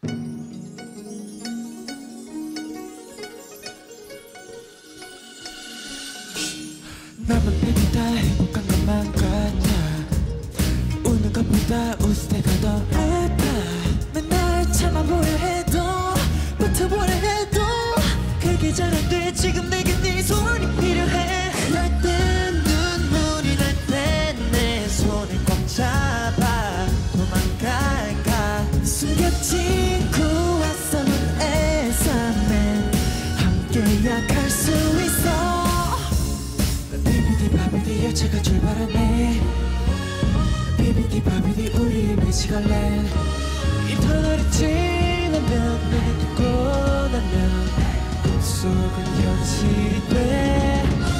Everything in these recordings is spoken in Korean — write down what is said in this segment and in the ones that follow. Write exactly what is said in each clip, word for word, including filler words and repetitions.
나만 baby 다 행복한 것만 같아. 웃는 것보다 웃을 때가 더 아파. 맨날 참아보려 해도 버텨보려 해도 그게 잘 안 돼. 지금 내게 네 손이 필요해. 그럴 땐 눈물이 날 때 내 손을 꽉 잡아. 도망갈까 숨겨진 고와 눈에서 난 함께야 갈 수 있어. 비비디 바비디 열차가 출발하네. 비비디 바비디 우리의 미치갈래. 이 터널이 지나면 내게 두고 나면 꿈속은 현실이 돼.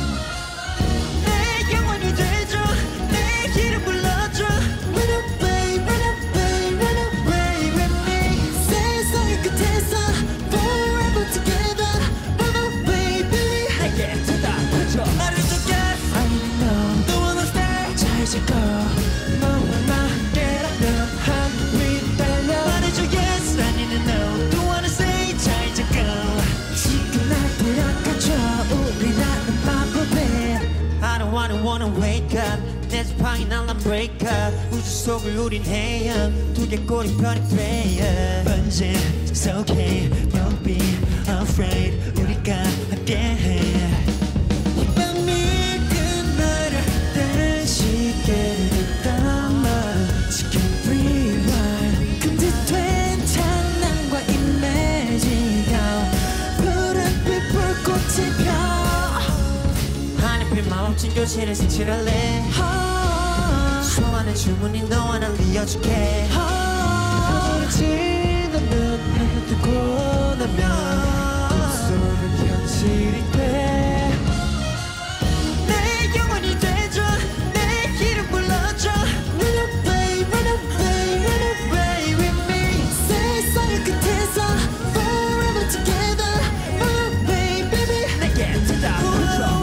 내 영원이 되줘. 내 길을 불러줘. Run away, run away, run away with me. 세상의 끝에서 forever together. Run away baby. 내게 대답해줘. 나를 속여. I know don't wanna stay. 잘 지고 너와 나 함께라면 하늘 위로 달려. 말해줘 yes 아니면 no. Don't wanna say 잘 지고 지금 날 데려가줘. 우리라는 마법에 I don't wanna wanna wake up. 내 지팡이 날람 break up. 우주 속을 우린 헤엄 두 개 꼬리 편이 돼. 언제 it's okay don't be afraid. 우리가 함께해. 마음진 교실을 색칠할래. 소원의 주문이 너와 날 이어줄게. 터널을 지나면 해가 뜨고 나면 꿈속은 현실이 돼. 내 영원이 되줘. 내 길을 불러줘. Run away, run away, run away with me. 세상의 끝에서 forever together. Run away baby. 내게 대답해줘.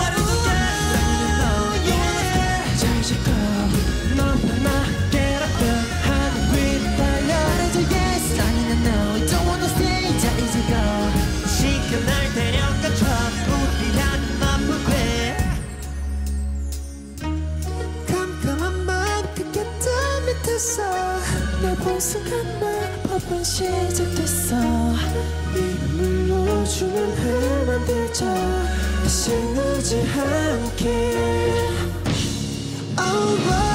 내 순간 마법은 시작됐어. 이름을 넣어주는 해 만들자. 다시 늦지 않게. Oh, oh.